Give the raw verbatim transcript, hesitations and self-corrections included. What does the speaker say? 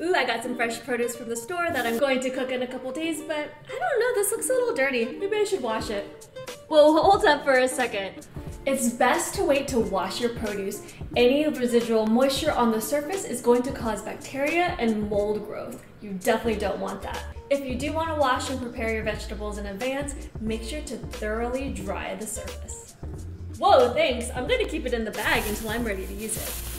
Ooh, I got some fresh produce from the store that I'm going to cook in a couple days, but I don't know, this looks a little dirty. Maybe I should wash it. Whoa, hold up for a second. It's best to wait to wash your produce. Any residual moisture on the surface is going to cause bacteria and mold growth. You definitely don't want that. If you do want to wash and prepare your vegetables in advance, make sure to thoroughly dry the surface. Whoa, thanks. I'm going to keep it in the bag until I'm ready to use it.